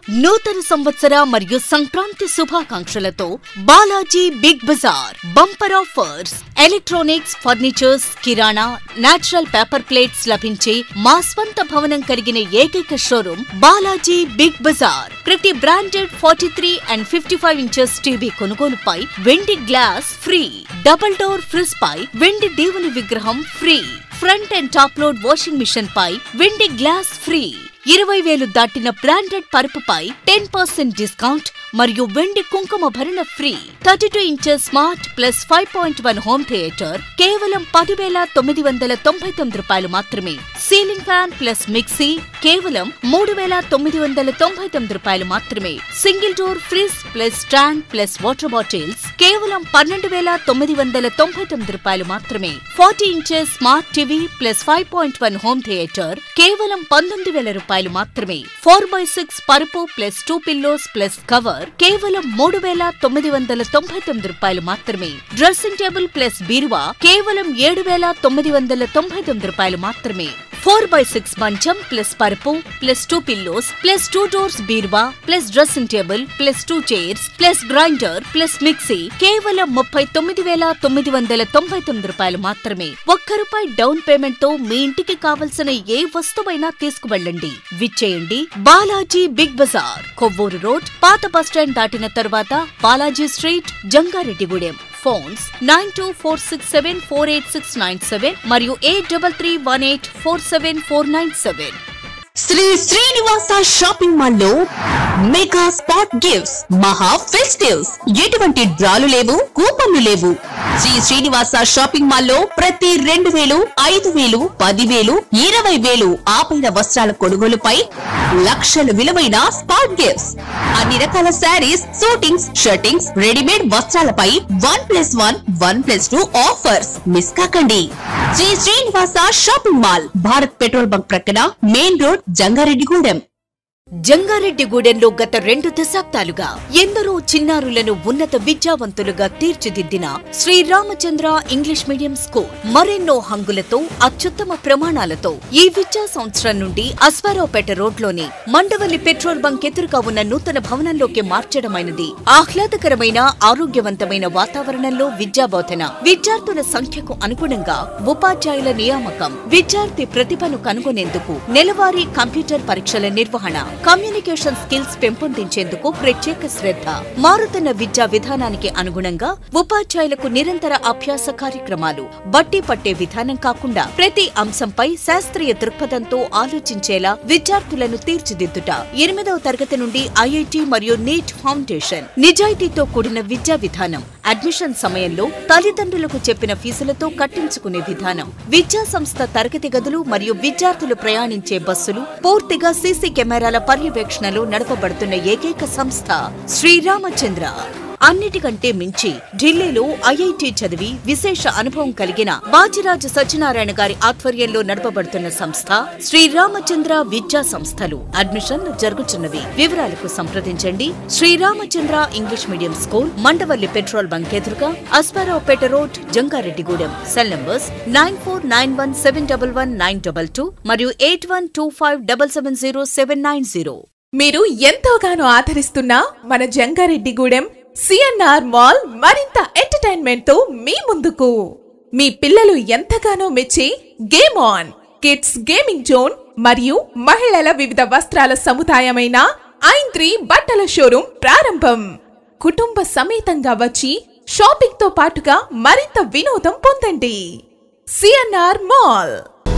నూతన సంవత్సర మరియు సంక్రాంతి శుభాకాంక్షలతో Balaji big bazaar bumper offers. Electronics, furnitures, కిరాణా, నేచురల్ పేపర్ ప్లేట్స్ లభించే మా స్వంత భవనం కలిగిన ఏకైక షోరూం బాలాజీ బిగ్ బజార్. ప్రతి branded forty three and fifty five inches TV కొనుగోలుపై వెండి glass free. Double door fridge పై వెండి దేవుని విగ్రహం ఫ్రీ. Front and top load washing machine పై వెండి గ్లాస్ ఫ్రీ. ఇరవై వేలు దాటిన బ్రాండెడ్ పరుపుపై టెన్ పర్సెంట్ డిస్కౌంట్ మరియు వెండి కుంకుమ భరణ free. Thirty two inches smart plus five point one home theatre కేవలం పదివేల తొమ్మిది వందల తొంభై తొమ్మిది రూపాయలు మాత్రమే. సీలింగ్ ఫ్యాన్ ప్లస్ మిక్సీ కేవలం మూడు వేల తొమ్మిది వందల తొంభై తొమ్మిది రూపాయలు మాత్రమే. Single door fridge plus stand plus water bottles కేవలం పన్నెండు వేల తొమ్మిది వందల తొంభై తొమ్మిది రూపాయలు మాత్రమే. Forty inches smart TV plus five point one home theatre కేవలం పంతొమ్మిది వేల రూపాయలు మాత్రమే. ఫోర్ బై సిక్స్ పరుపు plus two pillows plus cover కేవలం మూడు వేల తొమ్మిది వందల తొంభై తొమ్మిది రూపాయలు మాత్రమే. డ్రెస్సింగ్ టేబుల్ ప్లస్ బీరువా కేవలం ఏడు వేల తొమ్మిది వందల తొంభై తొమ్మిది రూపాయలు మాత్రమే. ఫోర్ బై సిక్స్ మంచం ప్లస్ పరుపు plus two pillows plus two doors బీరువా plus dressing table plus two chairs plus grinder plus mixie కేవలం ముప్పై తొమ్మిది వేల తొమ్మిది వందల తొంభై తొమ్మిది రూపాయలు మాత్రమే. ఒక్క రూపాయి డౌన్ పేమెంట్ తో మీ ఇంటికి కావలసిన ఏ వస్తువైనా తీసుకువెళ్ళండి. విచ్చేయండి Balaji big bazaar, Kovvur road, పాత బస్టాండ్ దాటిన తరువాత Balaji street, Jangareddygudem. Phones nine two four six seven four eight six nine seven మరియు eight double three one eight four seven four nine seven. Sri Srinivasa shopping mall లో మెగా స్పాట్ గిఫ్ట్స్, మహా ఫెస్టివ్స్. ఎటువంటి డ్రాలు లేవు, కూపన్లు లేవు. శ్రీ శ్రీనివాస షాపింగ్ మాల్ లో ప్రతి రెండు వేలు, ఐదు వేలు, పదివేలు, ఇరవై వేలు ఆపైన వస్త్రాల కొనుగోలుపై లక్షల విలువైన స్పాట్ గిఫ్ట్స్. అన్ని రకాల శారీస్, సూటింగ్స్, షర్టింగ్స్, రెడీమేడ్ వస్త్రాలపై one plus one, one plus two offers miss కాకండి. Sri Srinivasa shopping mall, Bharat petrol bunk ప్రక్కన, మెయిన్ రోడ్, జంగారెడ్డిగూడెం. జంగారెడ్డిగూడెంలో గత రెండు దశాబ్దాలుగా ఎందరో చిన్నారులను ఉన్నత విద్యావంతులుగా తీర్చిదిద్దిన శ్రీరామచంద్ర ఇంగ్లీష్ మీడియం స్కూల్ మరెన్నో హంగులతో, అత్యుత్తమ ప్రమాణాలతో ఈ విద్యా సంవత్సరం నుండి అశ్వారావుపేట రోడ్లోని మండవల్లి పెట్రోల్ బంక్ ఎదురుగా ఉన్న నూతన భవనంలోకి మార్చడమైనది. ఆహ్లాదకరమైన, ఆరోగ్యవంతమైన వాతావరణంలో విద్యాబోధన, విద్యార్థుల సంఖ్యకు అనుగుణంగా ఉపాధ్యాయుల నియామకం, విద్యార్థి ప్రతిభను కనుగొనేందుకు నెలవారీ కంప్యూటర్ పరీక్షల నిర్వహణ, కమ్యూనికేషన్ స్కిల్స్ పెంపొందించేందుకు ప్రత్యేక శ్రద్ధ. మారుతున్న విద్యా విధానానికి అనుగుణంగా ఉపాధ్యాయులకు నిరంతర అభ్యాస కార్యక్రమాలు, బట్టి పట్టే విధానం కాకుండా ప్రతి అంశంపై శాస్త్రీయ దృక్పథంతో ఆలోచించేలా విద్యార్థులను తీర్చిదిద్దుట. ఎనిమిదవ తరగతి నుండి ఐఐటి మరియు నీట్ ఫౌండేషన్, నిజాయితీతో కూడిన విద్యా విధానం. అడ్మిషన్ సమయంలో తల్లిదండ్రులకు చెప్పిన ఫీజులతో కట్టించుకునే విధానం. విద్యా సంస్థ తరగతి గదులు మరియు విద్యార్థులు ప్రయాణించే బస్సులు పూర్తిగా సీసీ కెమెరాల పర్యవేక్షణలో నడపబడుతున్న ఏకైక సంస్థ శ్రీరామచంద్ర. అన్నిటికంటే మించి ఢిల్లీలో ఐఐటి చదివి విశేష అనుభవం కలిగిన బాజిరాజు సత్యనారాయణ గారి ఆధ్వర్యంలో నడపబడుతున్న సంస్థ శ్రీరామచంద్ర విద్యా సంస్థలు. అడ్మిషన్ జరుగుతున్నవి. వివరాలకు సంప్రదించండి. Sriramachandra English medium school, Mandavalli petrol bunk ఎదురుగా, Aswaraopeta road, Jangareddygudem. Cell numbers nine four nine one seven double one nine double two మరియు eight one two five double seven zero seven nine zero. మీరు ఎంతోగానో ఆదరిస్తున్న మన జంగారెడ్డిగూడెం సిఎన్ఆర్ మాల్ మరింత ఎంటర్టైన్మెంట్ తో మీ ముందుకు. మీ పిల్లలు ఎంతగానో మెచ్చే game on kids gaming zone మరియు మహిళల వివిధ వస్త్రాల సముదాయమైన ఐంత్రి బట్టల షోరూం ప్రారంభం. కుటుంబ సమేతంగా వచ్చి షాపింగ్ తో పాటుగా మరింత వినోదం పొందండి. CNR mall.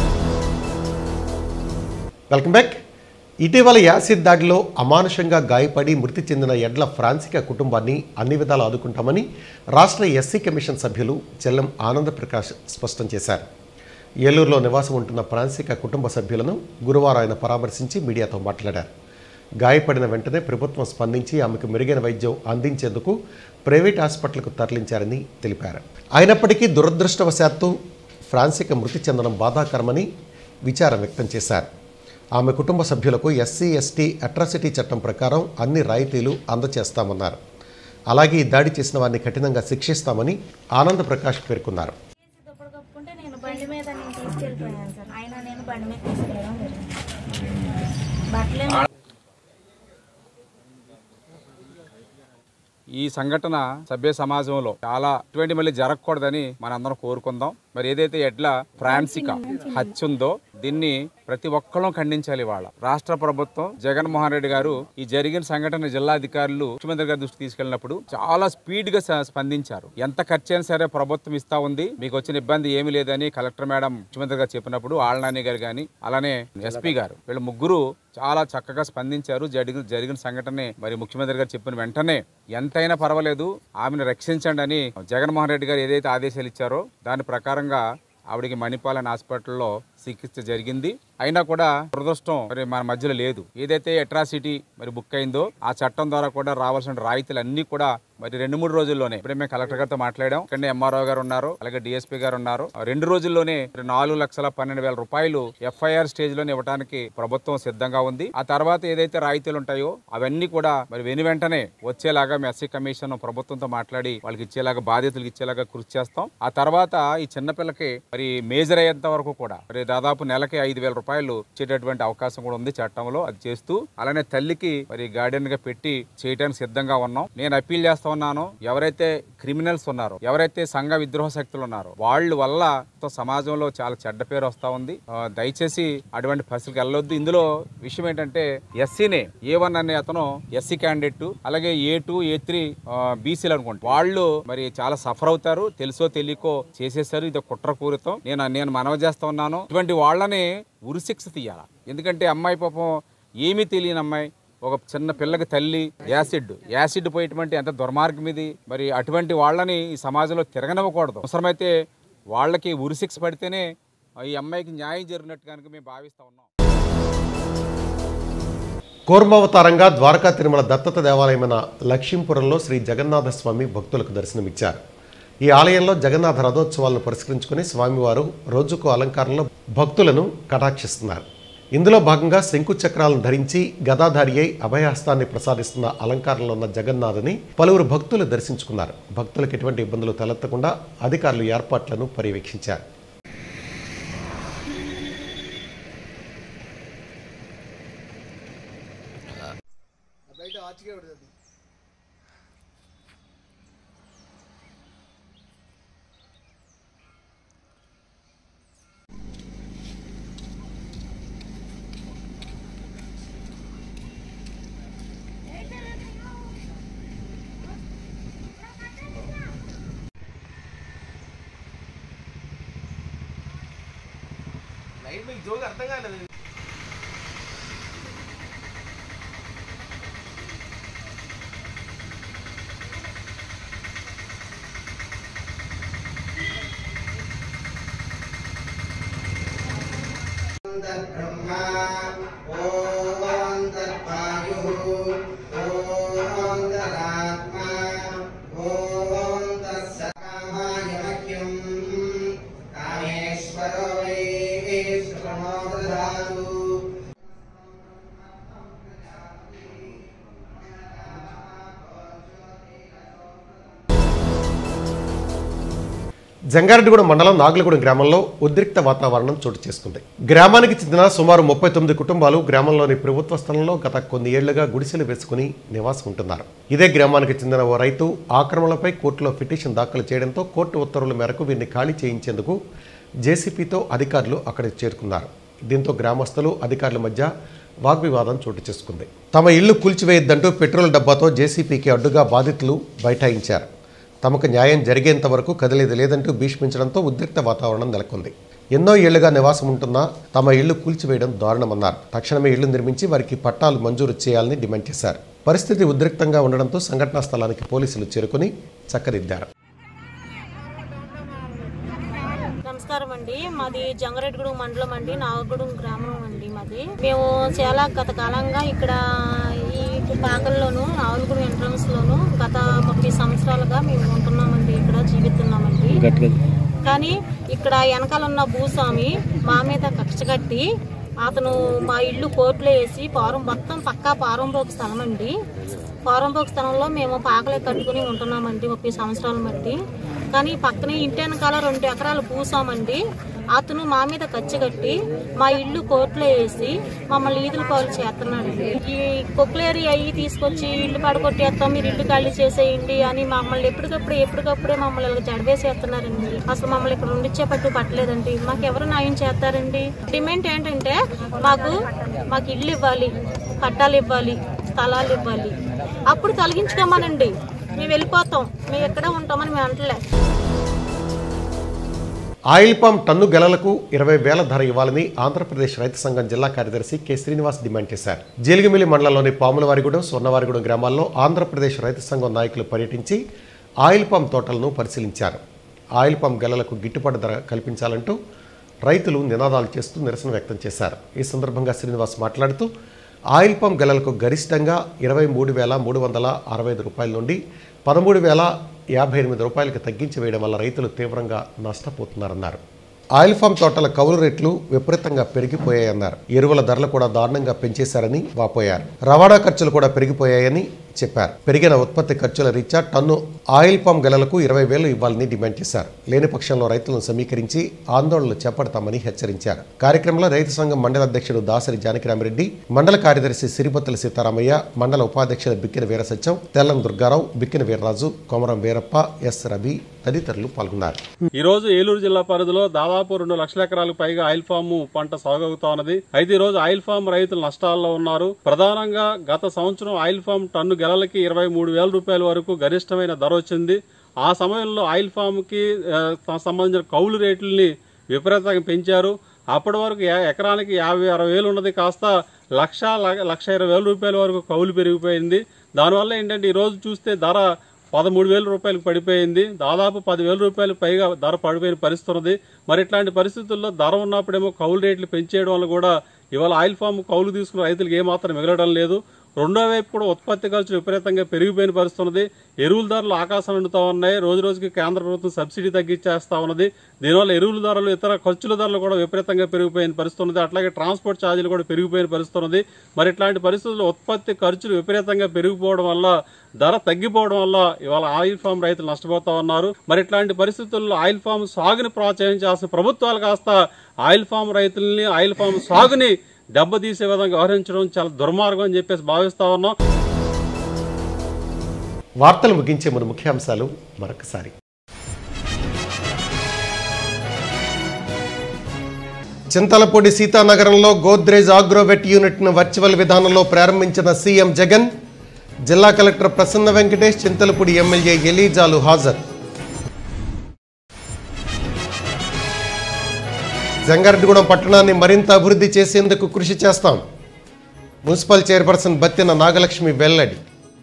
Welcome back. ఇటీవల యాసిడ్ దాడిలో అమానుషంగా గాయపడి మృతి చెందిన ఎడ్ల ఫ్రాన్సిక కుటుంబాన్ని అన్ని విధాలు ఆదుకుంటామని రాష్ట్ర ఎస్సీ కమిషన్ సభ్యులు చెల్లం ఆనందప్రకాష్ స్పష్టం చేశారు. ఏలూరులో నివాసం ఉంటున్న ఫ్రాన్సిక కుటుంబ సభ్యులను గురువారం ఆయన పరామర్శించి మీడియాతో మాట్లాడారు. గాయపడిన వెంటనే ప్రభుత్వం స్పందించి ఆమెకు మెరుగైన వైద్యం అందించేందుకు ప్రైవేట్ హాస్పిటల్కు తరలించారని తెలిపారు. అయినప్పటికీ దురదృష్టవశాత్తు ఫ్రాన్సిక మృతి చెందడం బాధాకరమని విచారం వ్యక్తం చేశారు. ఆమె కుటుంబ సభ్యులకు ఎస్సీ ఎస్టీ అట్రాసిటీ చట్టం ప్రకారం అన్ని రాయితీలు అందజేస్తామన్నారు. అలాగే ఈ దాడి చేసిన వారిని కఠినంగా శిక్షిస్తామని ఆనంద్ ప్రకాష్ పేర్కొన్నారు. ఈ సంఘటన సభ్య సమాజంలో చాలా ఇటువంటి మళ్ళీ జరగకూడదని మనందరం కోరుకుందాం. మరి ఏదైతే ఎడ్ల ఫ్రాన్సికా హత్య ఉందో దీన్ని ప్రతి ఒక్కళ్ళం ఖండించాలి. వాళ్ళ రాష్ట్ర ప్రభుత్వం జగన్మోహన్ రెడ్డి గారు ఈ జరిగిన సంఘటన జిల్లా అధికారులు ముఖ్యమంత్రి గారి దృష్టికి తీసుకెళ్లినప్పుడు చాలా స్పీడ్ గా స్పందించారు. ఎంత ఖర్చు అయినా సరే ప్రభుత్వం ఇస్తా ఉంది, మీకు వచ్చిన ఇబ్బంది ఏమీ లేదని కలెక్టర్ మేడం ముఖ్యమంత్రి గారు చెప్పినప్పుడు ఆళ్నాని గారు గాని అలానే ఎస్పీ గారు వీళ్ళు ముగ్గురు చాలా చక్కగా స్పందించారు. జరిగిన జరిగిన సంఘటనే మరి ముఖ్యమంత్రి గారు చెప్పిన వెంటనే ఎంతైనా పర్వాలేదు ఆమెను రక్షించండి అని జగన్మోహన్ రెడ్డి గారు ఏదైతే ఆదేశాలు ఇచ్చారో దాని ప్రకారంగా ఆవిడికి మణిపాలన్ హాస్పిటల్లో చికిత్స జరిగింది. అయినా కూడా దురదృష్టం మరి మన మధ్యలో లేదు. ఏదైతే అట్రాసిటీ మరి బుక్ అయిందో ఆ చట్టం ద్వారా కూడా రావాల్సిన రాయితీలు అన్ని కూడా మరి రెండు మూడు రోజుల్లోనే ఇప్పుడే మేము కలెక్టర్ గారితో మాట్లాడాం. ఇక్కడ ఎంఆర్ఓ గారు ఉన్నారు, అలాగే డిఎస్పీ గారు ఉన్నారు. రెండు రోజుల్లోనే నాలుగు లక్షల పన్నెండు వేల రూపాయలు ఎఫ్ఐఆర్ స్టేజ్ లోనే ఇవ్వడానికి ప్రభుత్వం సిద్ధంగా ఉంది. ఆ తర్వాత ఏదైతే రాయితీలు ఉంటాయో అవన్నీ కూడా మరి వెను వెంటనే వచ్చేలాగా ఎస్సీ కమిషన్ ప్రభుత్వంతో మాట్లాడి వాళ్ళకి ఇచ్చేలాగా బాధ్యతలు ఇచ్చేలాగా కృషి చేస్తాం. ఆ తర్వాత ఈ చిన్నపిల్లకి మరి మేజర్ అయ్యేంత వరకు కూడా మరి దాదాపు నెలకి ఐదు వేల రూపాయలు ఇచ్చేటటువంటి అవకాశం కూడా ఉంది చట్టంలో. అది చేస్తూ అలానే తల్లికి మరి గార్డెన్ గా పెట్టి చేయడానికి సిద్ధంగా ఉన్నాం. నేను అప్పీల్ చేస్తా ఉన్నాను, ఎవరైతే క్రిమినల్స్ ఉన్నారో, ఎవరైతే సంఘ విద్రోహ శక్తులు ఉన్నారో వాళ్ళ వల్ల సమాజంలో చాలా చెడ్డ పేరు వస్తా ఉంది. దయచేసి అటువంటి పరిస్థితికి వెళ్ళొద్దు. ఇందులో విషయం ఏంటంటే ఎస్సీనే ఏ వన్ అనే అతను ఎస్సీ క్యాండిడేట్, అలాగే ఏ టూ ఏ త్రీ బీసీలు అనుకోండి, వాళ్ళు మరి చాలా సఫర్ అవుతారు. తెలుసో తెలియకో చేసేసారు. ఇది కుట్రపూరితం. నేను నేను మనవి చేస్తా ఉన్నాను, ఇటువంటి వాళ్ళని ఉరిశిక్ష తీయాల. ఎందుకంటే అమ్మాయి పాపం ఏమీ తెలియని అమ్మాయి, ఒక చిన్న పిల్లకి తల్లి యాసిడ్ యాసిడ్ పోయేటువంటి ఎంత దుర్మార్గం ఇది. మరి అటువంటి వాళ్ళని ఈ సమాజంలో తిరగనివ్వకూడదు. అవసరమైతే వాళ్ళకి ఉరిశిక్ష పడితేనే ఈ అమ్మాయికి న్యాయం జరిగినట్టు కనుక మేము భావిస్తా ఉన్నాం. కూర్మావతారంగా ద్వారకా తిరుమల దత్తత దేవాలయమైన లక్ష్మీపురంలో శ్రీ జగన్నాథ స్వామి భక్తులకు దర్శనమిచ్చారు. ఈ ఆలయంలో జగన్నాథ రథోత్సవాలను పురస్కరించుకుని స్వామివారు రోజుకు అలంకారంలో భక్తులను కటాక్షిస్తున్నారు. ఇందులో భాగంగా శంకు చక్రాలను ధరించి గదాధారి అయి అభయహస్తాన్ని ప్రసాదిస్తున్న అలంకారంలో ఉన్న జగన్నాథుని పలువురు భక్తులు దర్శించుకున్నారు. భక్తులకు ఎటువంటి ఇబ్బందులు తలెత్తకుండా అధికారులు ఏర్పాట్లను పర్యవేక్షించారు. అర్థం కాలేదు. జంగారెడ్డిగూడెం మండలం నాగులగూడెం గ్రామంలో ఉద్రిక్త వాతావరణం చోటు చేసుకుంది. గ్రామానికి చెందిన సుమారు ముప్పై తొమ్మిది కుటుంబాలు గ్రామంలోని ప్రభుత్వ స్థలంలో గత కొన్ని ఏళ్లుగా గుడిసెలు వేసుకుని నివాసం ఉంటున్నారు. ఇదే గ్రామానికి చెందిన ఓ రైతు ఆక్రమణలపై కోర్టులో పిటిషన్ దాఖలు చేయడంతో కోర్టు ఉత్తర్వుల మేరకు వీరిని ఖాళీ చేయించేందుకు జేసీపీతో అధికారులు అక్కడికి చేరుకున్నారు. దీంతో గ్రామస్తులు అధికారుల మధ్య వాగ్వివాదం చోటు చేసుకుంది. తమ ఇళ్లు కూల్చివేయొద్దంటూ పెట్రోల్ డబ్బాతో జేసీపీకి అడ్డుగా బాధితులు బైఠాయించారు. తమకు న్యాయం జరిగేంత వరకు కదిలేది లేదంటూ భీష్మించడంతో ఉద్రిక్త వాతావరణం నెలకొంది. ఎన్నో ఏళ్లుగా నివాసం ఉంటున్నా తమ ఇళ్లు కూల్చివేయడం దారుణమన్నారు. తక్షణమే ఇళ్లు నిర్మించి వారికి పట్టాలు మంజూరు చేయాలని డిమాండ్ చేశారు. పరిస్థితి ఉద్రిక్తంగా ఉండడంతో సంఘటనా స్థలానికి పోలీసులు చేరుకుని చక్కదిద్దారు. నమస్కారం అండి. మాది జంగారెడ్డిగూడెం మండలం అండి, నాగగూడెం గ్రామం అండి మాది. మేము చాలా గత కాలంగా ఇక్కడ ఈ పాకల్లోను నాగగూడెం ఎంట్రన్స్ లోను గత ముప్పై సంవత్సరాలుగా మేము ఉంటున్నామండి, ఇక్కడ జీవిస్తున్నామండి. కానీ ఇక్కడ వెనకాల ఉన్న భూస్వామి మా మీద కక్ష కట్టి అతను మా ఇల్లు కోర్టులో వేసి పారం మొత్తం పక్కా పారంపోక స్థలం అండి. పారంపోక స్థలంలో మేము పాకలే కట్టుకుని ఉంటున్నామండి ముప్పై సంవత్సరాల మట్టి. కానీ పక్కనే ఇంటి వెనకాల రెండు ఎకరాలు భూసామండి. అతను మా మీద కచ్చి కట్టి మా ఇల్లు కోర్టులో వేసి మమ్మల్ని ఈదుల పాలు చేస్తున్నాడు. ఈ కొక్లేరి అయ్యి తీసుకొచ్చి ఇల్లు పడగొట్టేస్తాం, మీరు ఇల్లు ఖాళీ చేసేయండి అని మమ్మల్ని ఎప్పటికప్పుడు ఎప్పటికప్పుడే మమ్మల్ని జడవేసేస్తున్నారండి. అసలు మమ్మల్ని ఇక్కడ ఉండిచ్చే పట్టు పట్టలేదండి. మాకు ఎవరు న్యాయం చేస్తారండి? డిమాండ్ ఏంటంటే మాకు మాకు ఇల్లు ఇవ్వాలి, పట్టాలు ఇవ్వాలి, స్థలాలు ఇవ్వాలి. అప్పుడు తొలగించుకోమనండి, మేము వెళ్ళిపోతాం, మేము ఎక్కడ ఉంటామని మేము అంటలే. ఆయిల్ పామ్ టన్ను గెలలకు ఇరవై వేల ధర ఇవ్వాలని ఆంధ్రప్రదేశ్ రైతు సంఘం జిల్లా కార్యదర్శి కె శ్రీనివాస్ డిమాండ్ చేశారు. జీలిగిమిల్లి మండలంలోని పాములవారిగూడెం, స్వర్ణవారిగూడెం గ్రామాల్లో ఆంధ్రప్రదేశ్ రైతు సంఘం నాయకులు పర్యటించి ఆయిల్ పామ్ తోటలను పరిశీలించారు. ఆయిల్ పామ్ గెలలకు గిట్టుబాటు ధర కల్పించాలంటూ రైతులు నినాదాలు చేస్తూ నిరసన వ్యక్తం చేశారు. ఈ సందర్భంగా శ్రీనివాస్ మాట్లాడుతూ ఆయిల్ పామ్ గెలలకు గరిష్టంగా ఇరవై మూడు వేల మూడు వందల అరవై ఐదు రూపాయల నుండి పదమూడు వేల యాభై ఎనిమిది రూపాయలకు తగ్గించి వేయడం వల్ల రైతులు తీవ్రంగా నష్టపోతున్నారన్నారు. ఆయిల్ ఫామ్ తోటల కౌలు రేట్లు విపరీతంగా పెరిగిపోయాయన్నారు. ఎరువుల ధరలు కూడా దారుణంగా పెంచేశారని వాపోయారు. రవాణా ఖర్చులు కూడా పెరిగిపోయాయని చెప్పారు. పెరిగిన ఉత్పత్తి ఖర్చుల రీత్యా టన్ను ఆయిల్ పామ్ గెలలకు ఇరవై వేలు ఇవ్వాలని డిమాండ్ చేశారు. లేని పక్షంలో రైతులను సమీకరించి ఆందోళనలు చేపడతామని హెచ్చరించారు. కార్యక్రమంలో రైతు సంఘం మండల అధ్యక్షుడు దాసరి జానకిరామిరెడ్డి, మండల కార్యదర్శి సిరిపత్తుల సీతారామయ్య, మండల ఉపాధ్యక్షులు బిక్కిన వీరసత్యం, తెల్లం దుర్గారావు, బిక్కిన వీర్రాజు, కొమరం వీరప్ప, ఎస్ రవి తదితరులు పాల్గొన్నారు. ఈ రోజు ఏలూరు జిల్లా పరిధిలో దాదాపు రెండు లక్షల ఎకరాలకు పైగా ఆయిల్ ఫామ్ పంట సాగవుతా ఉన్నది. అయితే ఈ రోజు ఆయిల్ ఫామ్ రైతులు నష్టాల్లో ఉన్నారు. ప్రధానంగా గత సంవత్సరం ఆయిల్ ఫామ్ టన్ను గెలలకి ఇరవై మూడు వేల రూపాయల వరకు గరిష్టమైన ధర వచ్చింది. ఆ సమయంలో ఆయిల్ ఫామ్ కి సంబంధించిన కౌలు రేట్లని విపరీతంగా పెంచారు. అప్పటి వరకు ఎకరానికి యాభై అరవై వేలు ఉన్నది కాస్త లక్ష లక్ష ఇరవై వేల రూపాయల వరకు కౌలు పెరిగిపోయింది. దానివల్ల ఏంటంటే ఈ రోజు చూస్తే ధర పదమూడు వేల రూపాయలకు పడిపోయింది. దాదాపు పదివేల రూపాయలకు పైగా ధర పడిపోయిన పరిస్థితి ఉన్నది. మరి ఇట్లాంటి పరిస్థితుల్లో ధర ఉన్నప్పుడేమో కౌలు రేట్లు పెంచేయడం వల్ల కూడా ఇవాళ ఆయిల్ ఫామ్ కౌలు తీసుకున్న రైతులకు ఏమాత్రం మిగలడం లేదు. రెండో వైపు కూడా ఉత్పత్తి ఖర్చులు విపరీతంగా పెరిగిపోయిన పరిస్థితి ఉన్నది. ఎరువుల ధరలు ఆకాశం అంటుతా ఉన్నాయి. రోజు రోజుకి కేంద్ర ప్రభుత్వం సబ్సిడీ తగ్గించేస్తా ఉన్నది. దీనివల్ల ఎరువుల ధరలు, ఇతర ఖర్చుల ధరలు కూడా విపరీతంగా పెరిగిపోయిన పరిస్థితి ఉన్నది. అట్లాగే ట్రాన్స్పోర్ట్ ఛార్జీలు కూడా పెరిగిపోయిన పరిస్థితి ఉన్నది. మరి ఇట్లాంటి పరిస్థితుల్లో ఉత్పత్తి ఖర్చులు విపరీతంగా పెరిగిపోవడం వల్ల, ధర తగ్గిపోవడం వల్ల ఇవాళ ఆయిల్ ఫామ్ రైతులు నష్టపోతా ఉన్నారు. మరి ఇట్లాంటి పరిస్థితుల్లో ఆయిల్ ఫామ్ సాగుని ప్రోత్సహించాల్సిన ప్రభుత్వాలు కాస్త ఆయిల్ ఫామ్ రైతుల్ని, ఆయిల్ ఫామ్ సాగుని దెబ్బతీసే విధంగా వ్యవహరించడం చాలా దుర్మార్గం అని చెప్పేసి భావిస్తా ఉన్నాం. వార్తలు ముగించే ముందు ముఖ్యాంశాలు మరొకసారి. చింతలపూడి సీతానగరంలో గోద్రేజ్ ఆగ్రోవెట్ యూనిట్ను వర్చువల్ విధానంలో ప్రారంభించిన సీఎం జగన్. జిల్లా కలెక్టర్ ప్రసన్న వెంకటేష్, చింతలపూడి ఎమ్మెల్యే ఎలీజాలు హాజరు. జంగారెడ్డిగూడెం పట్టణాన్ని మరింత అభివృద్ధి చేసేందుకు కృషి చేస్తాం. మున్సిపల్ చైర్పర్సన్ బత్తిన నాగలక్ష్మి వెల్లడి.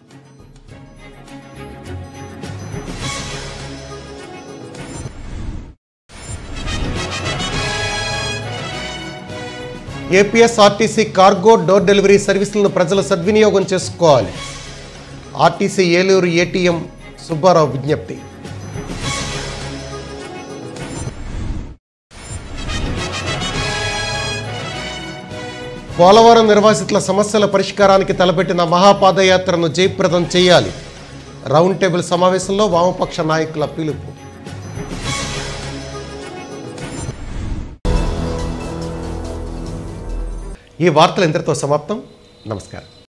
ఏపీఎస్ఆర్టీసీ కార్గో డోర్ డెలివరీ సర్వీసులను ప్రజలు సద్వినియోగం చేసుకోవాలి. ఆర్టీసీ ఏలూరు ఏటీఎం సుబ్బారావు విజ్ఞప్తి. పోలవరం నిర్వాసితుల సమస్యల పరిష్కారానికి తలపెట్టిన మహాపాదయాత్రను జయప్రదం చేయాలి. రౌండ్ టేబుల్ సమావేశంలో వామపక్ష నాయకుల పిలుపు. ఈ వార్తలు ఇంతటితో సమాప్తం. నమస్కారం.